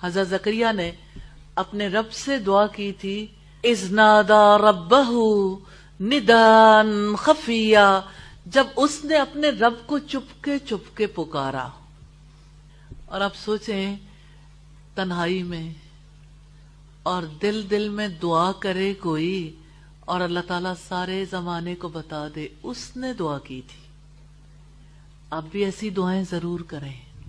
حضرت زکریا نے اپنے رب سے دعا کی تھی، اذ نادا ربہ ندان خفیہ، جب اس نے اپنے رب کو چپ کے پکارا. اور آپ سوچیں تنہائی میں اور دل میں دعا کرے کوئی اور اللہ تعالیٰ سارے زمانے کو بتا دے اس نے دعا کی تھی. آپ بھی ایسی دعائیں ضرور کریں.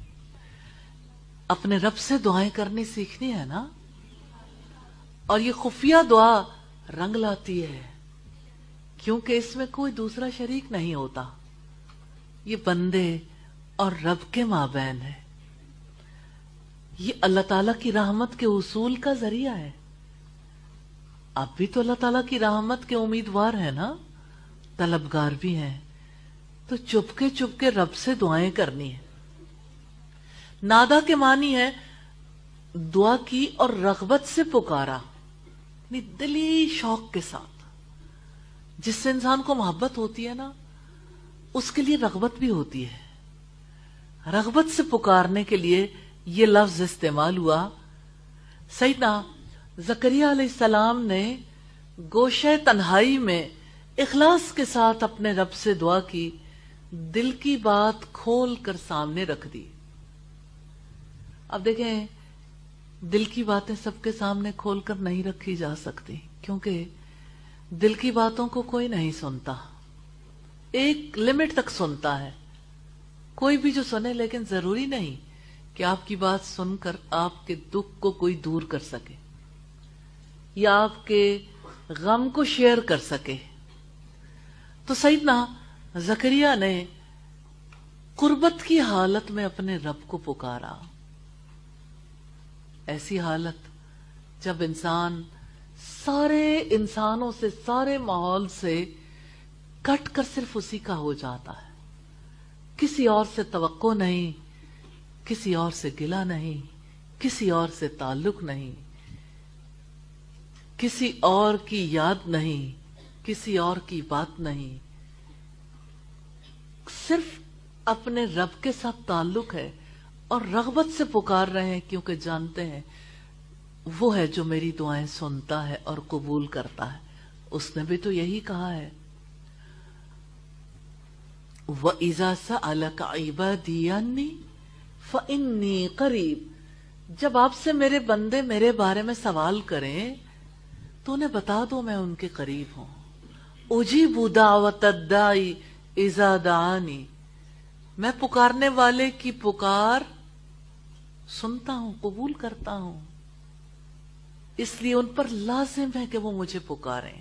اپنے رب سے دعائیں کرنی سیکھنی ہے نا. اور یہ خفیہ دعا رنگ لاتی ہے کیونکہ اس میں کوئی دوسرا شریک نہیں ہوتا. یہ بندے اور رب کے مابین ہے. یہ اللہ تعالیٰ کی رحمت کے حصول کا ذریعہ ہے. آپ بھی تو اللہ تعالیٰ کی رحمت کے امیدوار ہیں نا، طلبگار بھی ہیں. تو چپ کے رب سے دعائیں کرنی ہے. نادا کے معنی ہے دعا کی اور رغبت سے پکارا، یعنی دلی شوق کے ساتھ. جس سے انسان کو محبت ہوتی ہے نا اس کے لیے رغبت بھی ہوتی ہے. رغبت سے پکارنے کے لیے یہ لفظ استعمال ہوا. سیدنا زکریا علیہ السلام نے گوشہ تنہائی میں اخلاص کے ساتھ اپنے رب سے دعا کی، دل کی بات کھول کر سامنے رکھ دی. اب دیکھیں دل کی باتیں سب کے سامنے کھول کر نہیں رکھی جا سکتی کیونکہ دل کی باتوں کو کوئی نہیں سنتا. ایک لمٹ تک سنتا ہے کوئی بھی جو سنے، لیکن ضروری نہیں کہ آپ کی بات سن کر آپ کے دکھ کو کوئی دور کر سکے یا آپ کے غم کو شیئر کر سکے. تو سیدنا زکریا نے قربت کی حالت میں اپنے رب کو پکارا. ایسی حالت جب انسان سارے انسانوں سے، سارے ماحول سے کٹ کر صرف اسی کا ہو جاتا ہے. کسی اور سے توقع نہیں، کسی اور سے گلہ نہیں، کسی اور سے تعلق نہیں، کسی اور کی یاد نہیں، کسی اور کی بات نہیں. صرف اپنے رب کے ساتھ تعلق ہے اور رغبت سے پکار رہے ہیں کیونکہ جانتے ہیں وہ ہے جو میری دعائیں سنتا ہے اور قبول کرتا ہے. اس نے بھی تو یہی کہا ہے، وَإِذَا سَأَلَكَ عِبَادِي عَنِّي فَإِنِّي قَرِيب. جب آپ سے میرے بندے میرے بارے میں سوال کریں تو انہیں بتا دو میں ان کے قریب ہوں. اجیب دعوت الداعی اذا دعانی، میں پکارنے والے کی پکار سنتا ہوں، قبول کرتا ہوں. اس لیے ان پر لازم ہے کہ وہ مجھے پکاریں،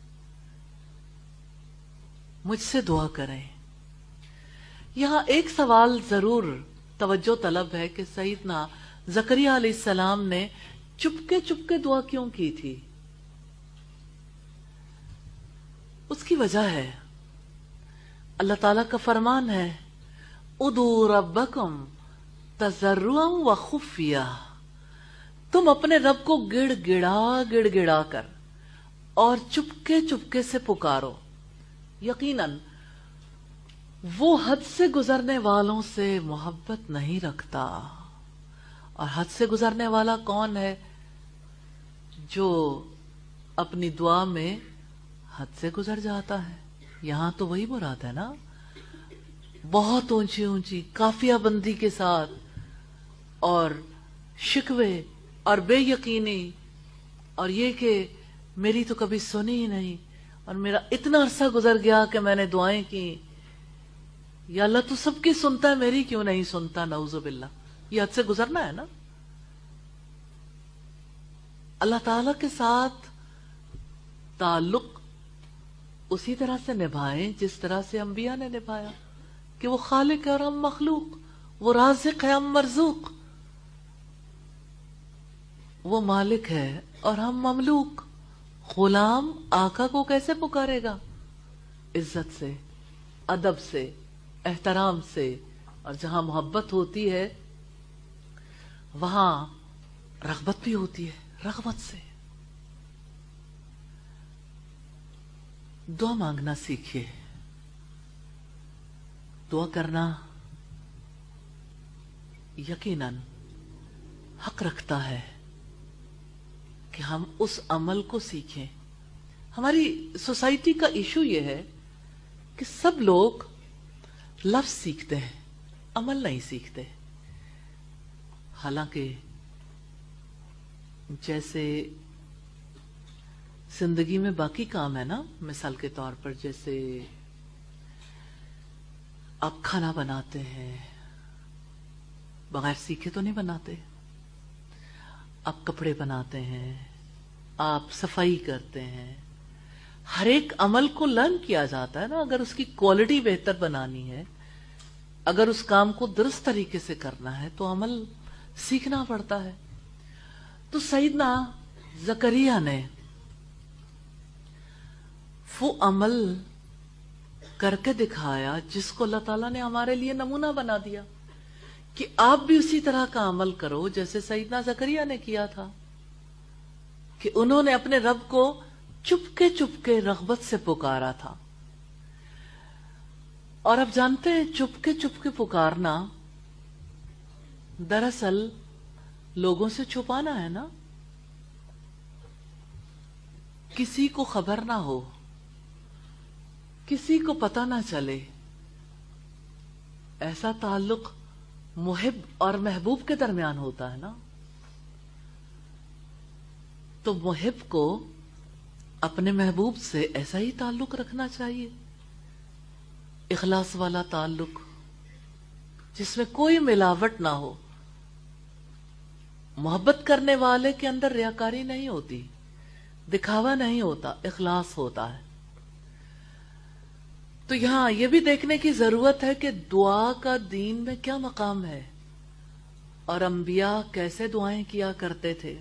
مجھ سے دعا کریں. یہاں ایک سوال ضرور توجہ طلب ہے کہ سیدنا زکریا علیہ السلام نے چپکے دعا کیوں کی تھی؟ اس کی وجہ ہے اللہ تعالیٰ کا فرمان ہے، ادعوا ربکم تضرعا وخفیہ. تم اپنے رب کو گڑ گڑا کر اور چپکے سے پکارو. یقیناً وہ حد سے گزرنے والوں سے محبت نہیں رکھتا. اور حد سے گزرنے والا کون ہے؟ جو اپنی دعا میں حد سے گزر جاتا ہے. یہاں تو وہی مراد ہے نا، بہت اونچی قافیہ بندی کے ساتھ اور شکوے اور بے یقینی اور یہ کہ میری تو کبھی سنی ہی نہیں اور میرا اتنا عرصہ گزر گیا کہ میں نے دعائیں کی، یا اللہ تو سب کی سنتا ہے میری کیوں نہیں سنتا؟ نعوذ باللہ. یہ حد سے گزرنا ہے نا. اللہ تعالی کے ساتھ تعلق اسی طرح سے نبھائیں جس طرح سے انبیاء نے نبھایا کہ وہ خالق ہے اور ہم مخلوق، وہ رازق ہے ہم مرزوق، وہ مالک ہے اور ہم مملوک. غلام آقا کو کیسے پکارے گا؟ عزت سے، ادب سے، احترام سے. اور جہاں محبت ہوتی ہے وہاں رغبت بھی ہوتی ہے، رغبت سے. دعا مانگنا سیکھیے. دعا کرنا یقیناً حق رکھتا ہے کہ ہم اس عمل کو سیکھیں. ہماری سوسائٹی کا ایشو یہ ہے کہ سب لوگ لفظ سیکھتے ہیں، عمل نہیں سیکھتے. حالانکہ جیسے زندگی میں باقی کام ہے نا، مثال کے طور پر جیسے آپ کھانا بناتے ہیں، بغیر سیکھے تو نہیں بناتے. آپ کپڑے بناتے ہیں، آپ صفائی کرتے ہیں، ہر ایک عمل کو لرن کیا جاتا ہے نا. اگر اس کی کوالٹی بہتر بنانی ہے، اگر اس کام کو درست طریقے سے کرنا ہے تو عمل سیکھنا پڑتا ہے. تو سیدنا زکریا نے وہ عمل کر کے دکھایا جس کو اللہ تعالیٰ نے ہمارے لیے نمونہ بنا دیا کہ آپ بھی اسی طرح کا عمل کرو جیسے سیدنا زکریا نے کیا تھا، کہ انہوں نے اپنے رب کو چپ کے رغبت سے پکارا تھا. اور اب جانتے ہیں چپ کے پکارنا دراصل لوگوں سے چھپانا ہے نا. کسی کو خبر نہ ہو، کسی کو پتہ نہ چلے. ایسا تعلق محب اور محبوب کے درمیان ہوتا ہے نا. تو محب کو اپنے محبوب سے ایسا ہی تعلق رکھنا چاہیے، اخلاص والا تعلق جس میں کوئی ملاوٹ نہ ہو. محبت کرنے والے کے اندر ریاکاری نہیں ہوتی، دکھاوا نہیں ہوتا، اخلاص ہوتا ہے. تو یہاں یہ بھی دیکھنے کی ضرورت ہے کہ دعا کا دین میں کیا مقام ہے اور انبیاء کیسے دعائیں کیا کرتے تھے.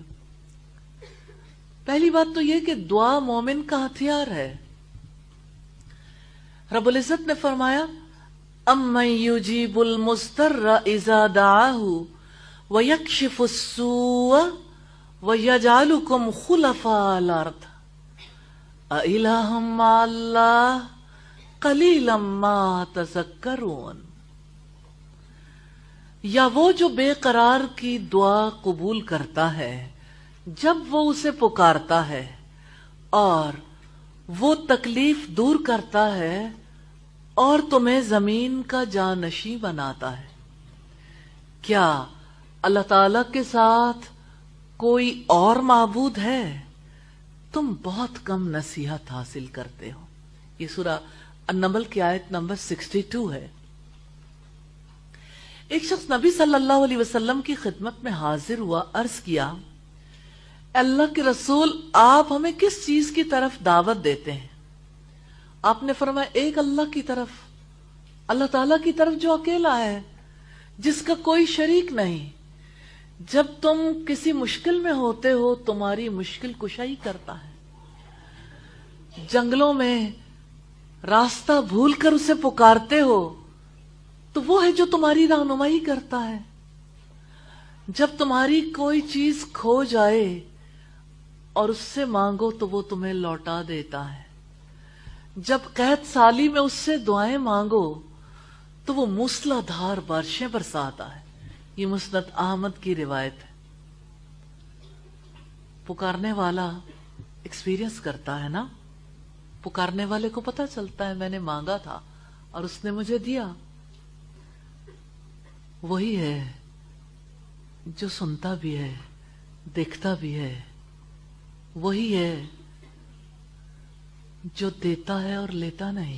پہلی بات تو یہ کہ دعا مومن کا ہتھیار ہے. رب العزت نے فرمایا اَمَّن يُجِيبُ الْمُضْطَرَّ إِذَا دَعَاهُ وَيَكْشِفُ السُّوءَ وَيَجْعَلُكُمْ خُلَفَاءَ الْأَرْضِ أَإِلَٰهٌ مَّعَ اللَّهِ قَلِيلًا مَّا تَذَكَّرُونَ. یا وہ جو بے قرار کی دعا قبول کرتا ہے جب وہ اسے پکارتا ہے اور وہ تکلیف دور کرتا ہے اور تمہیں زمین کا جانشین بناتا ہے. کیا اللہ تعالی کے ساتھ کوئی اور معبود ہے؟ تم بہت کم نصیحت حاصل کرتے ہو. یہ سورہ النمل کی آیت نمبر 62 ہے. ایک شخص نبی صلی اللہ علیہ وسلم کی خدمت میں حاضر ہوا، عرض کیا اللہ کے رسول آپ ہمیں کس چیز کی طرف دعوت دیتے ہیں؟ آپ نے فرمایا ایک اللہ کی طرف، اللہ تعالیٰ کی طرف جو اکیلا ہے، جس کا کوئی شریک نہیں. جب تم کسی مشکل میں ہوتے ہو تمہاری مشکل کشائی کرتا ہے. جنگلوں میں راستہ بھول کر اسے پکارتے ہو تو وہ ہے جو تمہاری رہنمائی کرتا ہے. جب تمہاری کوئی چیز کھو جائے اور اس سے مانگو تو وہ تمہیں لوٹا دیتا ہے. جب قحط سالی میں اس سے دعائیں مانگو تو وہ موسلا دھار بارشیں برساتا ہے. یہ مسند احمد کی روایت ہے. پکارنے والا ایکسپیرینس کرتا ہے نا. پکارنے والے کو پتہ چلتا ہے میں نے مانگا تھا اور اس نے مجھے دیا. وہی ہے جو سنتا بھی ہے، دیکھتا بھی ہے. وہی ہے جو دیتا ہے اور لیتا نہیں.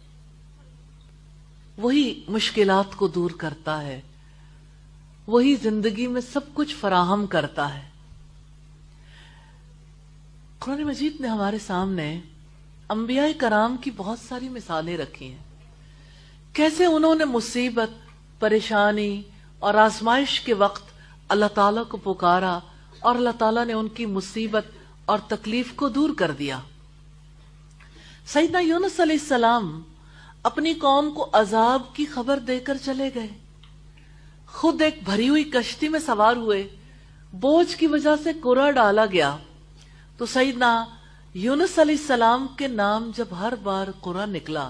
وہی مشکلات کو دور کرتا ہے. وہی زندگی میں سب کچھ فراہم کرتا ہے. قرآن مجید نے ہمارے سامنے انبیاء کرام کی بہت ساری مثالیں رکھی ہیں. کیسے انہوں نے مصیبت، پریشانی اور آزمائش کے وقت اللہ تعالیٰ کو پکارا اور اللہ تعالیٰ نے ان کی مصیبت اور تکلیف کو دور کر دیا. سیدنا یونس علیہ السلام اپنی قوم کو عذاب کی خبر دے کر چلے گئے. خود ایک بھری ہوئی کشتی میں سوار ہوئے، بوجھ کی وجہ سے کرا ڈالا گیا تو سیدنا یونس علیہ السلام کے نام جب ہر بار کرا نکلا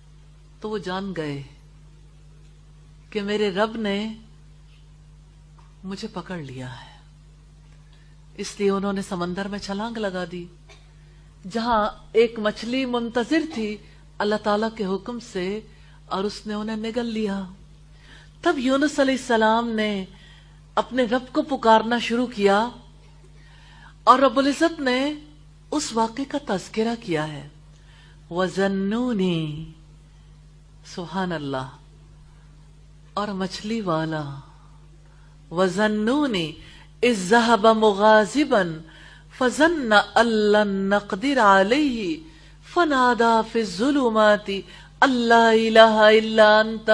تو وہ جان گئے کہ میرے رب نے مجھے پکڑ لیا ہے. اس لیے انہوں نے سمندر میں چھلانگ لگا دی. جہاں ایک مچھلی منتظر تھی اللہ تعالیٰ کے حکم سے اور اس نے انہیں نگل لیا. تب یونس علیہ السلام نے اپنے رب کو پکارنا شروع کیا اور رب العزت نے اس واقعے کا تذکرہ کیا ہے. وَظَنُّونِي سبحان اللہ. اور مچھلی والا وَظَنُّونِي اِذْ ذَهَبَ مُغَاضِبًا فَظَنَّ أَن لَّن نَّقْدِرَ عَلَيْهِ فَنَادَىٰ فِي الظُّلُمَاتِ أَن لَّا إِلَٰهَ إِلَّا أَنتَ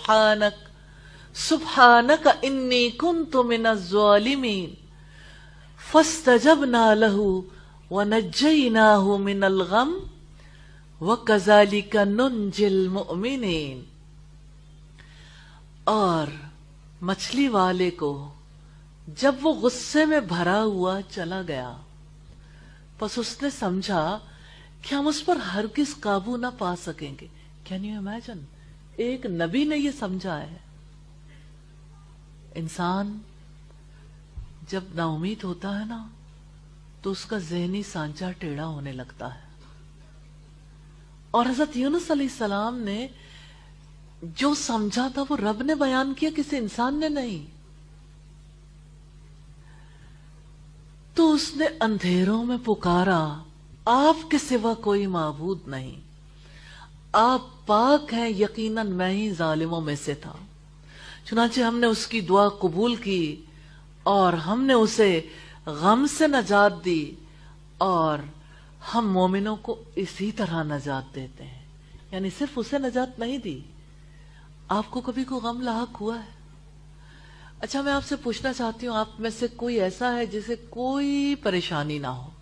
سُبْحَانَكَ إِنِّي كُنتُ مِنَ الظَّالِمِينَ فَاسْتَجَبْنَا لَهُ وَنَجَّيْنَاهُ مِنَ الْغَمِّ وَكَذَلِكَ نُنْجِي الْمُؤْمِنِينَ. اور مچھلی والے کو جب وہ غصے میں بھرا ہوا چلا گیا پس اس نے سمجھا کہ ہم اس پر ہرگز قابو نہ پا سکیں گے. Can you imagine? ایک نبی نے یہ سمجھا ہے. انسان جب نا امید ہوتا ہے نا تو اس کا ذہنی سانچہ ٹیڑھا ہونے لگتا ہے. اور حضرت یونس علیہ السلام نے جو سمجھا تھا وہ رب نے بیان کیا، کسی انسان نے نہیں. تو اس نے اندھیروں میں پکارا آپ کے سوا کوئی معبود نہیں، آپ پاک ہیں، یقیناً میں ہی ظالموں میں سے تھا. چنانچہ ہم نے اس کی دعا قبول کی اور ہم نے اسے غم سے نجات دی اور ہم مومنوں کو اسی طرح نجات دیتے ہیں. یعنی صرف اسے نجات نہیں دی. آپ کو کبھی کوئی غم لاحق ہوا ہے؟ اچھا میں آپ سے پوچھنا چاہتی ہوں، آپ میں سے کوئی ایسا ہے جسے کوئی پریشانی نہ ہو؟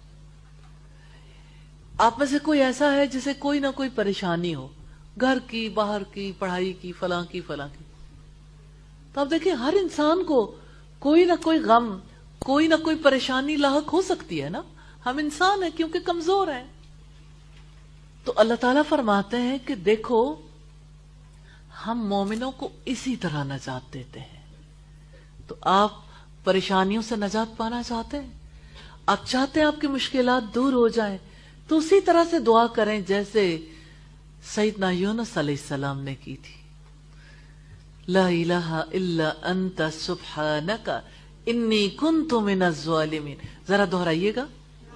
آپ میں سے کوئی ایسا ہے جسے کوئی نہ کوئی پریشانی ہو، گھر کی، باہر کی، پڑھائی کی، فلاں کی فلاں کی؟ تو آپ دیکھیں ہر انسان کو کوئی نہ کوئی غم، کوئی نہ کوئی پریشانی لاحق ہو سکتی ہے نا. ہم انسان ہیں کیونکہ کمزور ہیں. تو اللہ تعالیٰ فرماتے ہیں کہ دیکھو ہم مومنوں کو اسی طرح نجات دیتے ہیں. تو آپ پریشانیوں سے نجات پانا چاہتے ہیں، آپ چاہتے ہیں آپ کی مشکلات دور ہو جائیں، تو اسی طرح سے دعا کریں جیسے سیدنا یونس علیہ السلام نے کی تھی. لا الہ الا انت سبحانک انی کنت من الظالمین. ذرا دہرائیے گا.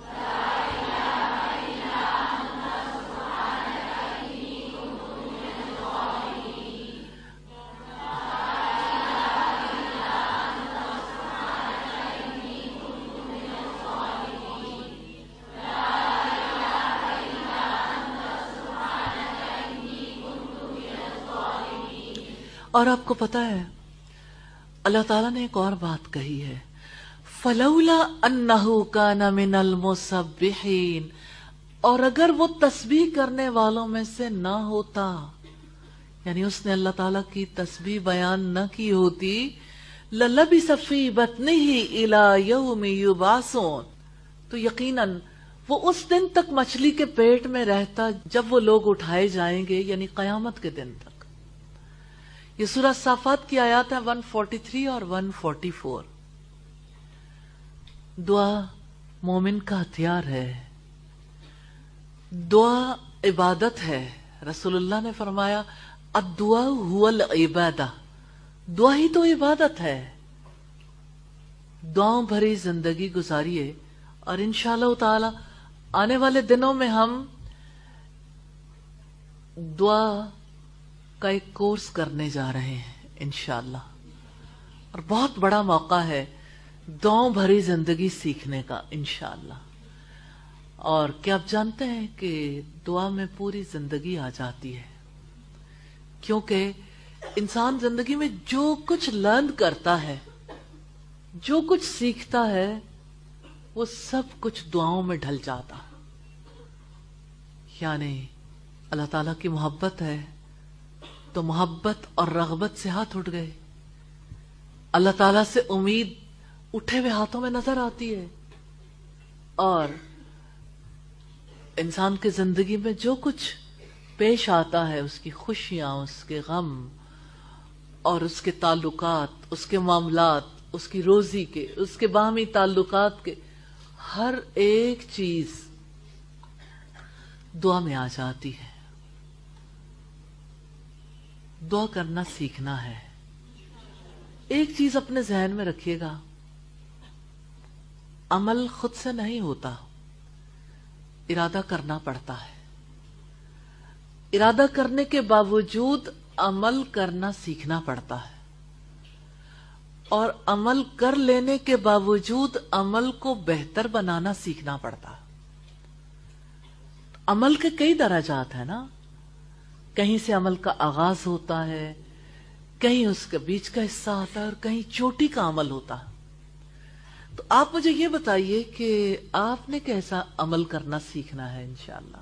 اور آپ کو پتا ہے اللہ تعالیٰ نے ایک اور بات کہی ہے، فَلَوْلَا أَنَّهُ كَانَ مِنَ الْمُسَبِّحِينَ. اور اگر وہ تسبیح کرنے والوں میں سے نہ ہوتا، یعنی اس نے اللہ تعالیٰ کی تسبیح بیان نہ کی ہوتی، لَلَبِثَ فِي بَطْنِهِ إِلَى يَوْمِ يُبْعَثُونَ. تو یقیناً وہ اس دن تک مچھلی کے پیٹ میں رہتا جب وہ لوگ اٹھائے جائیں گے، یعنی قیامت کے دن تک. یہ سورہ صافات کی آیات ہیں 143 اور 144. دعا مومن کا ہتھیار ہے، دعا عبادت ہے. رسول اللہ نے فرمایا الدعاء هو العبادہ، دعا ہی تو عبادت ہے. دعاؤں بھری زندگی گزاریے اور انشاءاللہ تعالی آنے والے دنوں میں ہم دعا کا ایک کورس کرنے جا رہے ہیں انشاءاللہ، اور بہت بڑا موقع ہے دعاؤں بھری زندگی سیکھنے کا انشاءاللہ. اور کیا آپ جانتے ہیں کہ دعا میں پوری زندگی آ جاتی ہے، کیونکہ انسان زندگی میں جو کچھ لرن کرتا ہے، جو کچھ سیکھتا ہے، وہ سب کچھ دعاؤں میں ڈھل جاتا. یعنی اللہ تعالیٰ کی محبت ہے تو محبت اور رغبت سے ہاتھ اٹھ گئے. اللہ تعالیٰ سے امید اٹھے ہوئے ہاتھوں میں نظر آتی ہے. اور انسان کی زندگی میں جو کچھ پیش آتا ہے، اس کی خوشیاں، اس کے غم اور اس کے تعلقات، اس کے معاملات، اس کی روزی کے، اس کے باہمی تعلقات کے، ہر ایک چیز دعا میں آ جاتی ہے۔ دعا کرنا سیکھنا ہے۔ ایک چیز اپنے ذہن میں رکھیے گا، عمل خود سے نہیں ہوتا، ارادہ کرنا پڑتا ہے۔ ارادہ کرنے کے باوجود عمل کرنا سیکھنا پڑتا ہے، اور عمل کر لینے کے باوجود عمل کو بہتر بنانا سیکھنا پڑتا ہے۔ عمل کے کئی درجات ہیں نا، کہیں سے عمل کا آغاز ہوتا ہے، کہیں اس کے بیچ کا حصہ ہوتا ہے، اور کہیں چوٹی کا عمل ہوتا ہے۔ تو آپ مجھے یہ بتائیے کہ آپ نے کیسا عمل کرنا سیکھنا ہے انشاءاللہ؟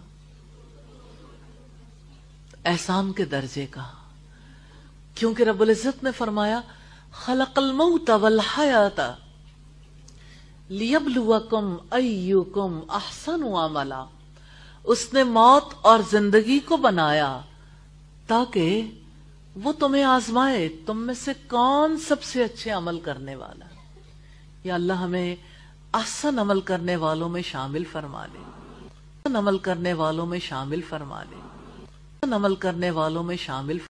احسان کے درجے کا، کیونکہ رب العزت نے فرمایا خلق الموت والحیات لیبلوکم ایکم احسن عملا۔ اس نے موت اور زندگی کو بنایا تاکہ وہ تمہیں آزمائے، تم میں سے کون سب سے اچھے عمل کرنے والا ہے۔ یا اللہ ہمیں احسن عمل کرنے والوں میں شامل فرما لے، احسن عمل کرنے والوں میں شامل فرما لے، احسن عمل کرنے والوں میں شامل